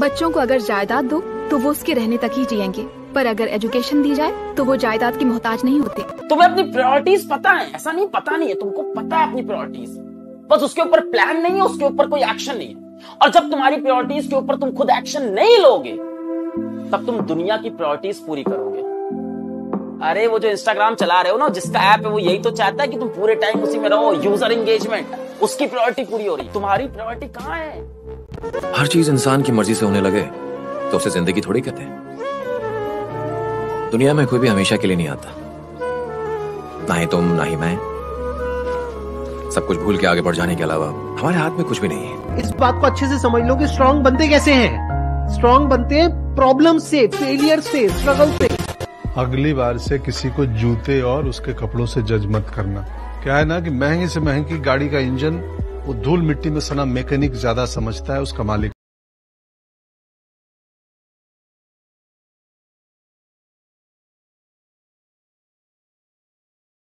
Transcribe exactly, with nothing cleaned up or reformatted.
बच्चों को अगर जायदाद दो तो वो उसके रहने तक ही जिएंगे, पर अगर एजुकेशन दी जाए तो वो जायदाद की मोहताज नहीं होते। तुम्हें अपनी प्रायोरिटीज पता है? ऐसा नहीं पता नहीं है, तुमको पता है अपनी प्रायोरिटीज, बस उसके ऊपर प्लान नहीं है, उसके ऊपर कोई एक्शन नहीं है। और जब तुम्हारी प्रायोरिटीज के ऊपर तुम खुद एक्शन नहीं लोगे तब तुम दुनिया की प्रायोरिटीज पूरी करोगे। अरे वो जो इंस्टाग्राम चला रहे हो ना, जिसका ऐप है, वो यही तो चाहता है कि तुम पूरे टाइम उसी में रहो, यूजर एंगेजमेंट, उसकी प्रायोरिटी पूरी हो रही, तुम्हारी प्रायोरिटी कहां है? हर चीज इंसान की मर्जी से होने लगे तो उसे जिंदगी थोड़ी कहते हैं। दुनिया में कोई भी हमेशा के लिए नहीं आता, ना ही तुम ना ही मैं। सब कुछ भूल के आगे बढ़ जाने के अलावा हमारे हाथ में कुछ भी नहीं है। इस बात को अच्छे से समझ लो कि स्ट्रांग बनते कैसे हैं। स्ट्रांग बनते हैं प्रॉब्लम से, फेलियर से, स्ट्रगल से। अगली बार से किसी को जूते और उसके कपड़ों से जज मत करना। क्या है ना कि महंगी से महंगी गाड़ी का इंजन वो धूल मिट्टी में सना मैकेनिक ज्यादा समझता है उसका मालिक।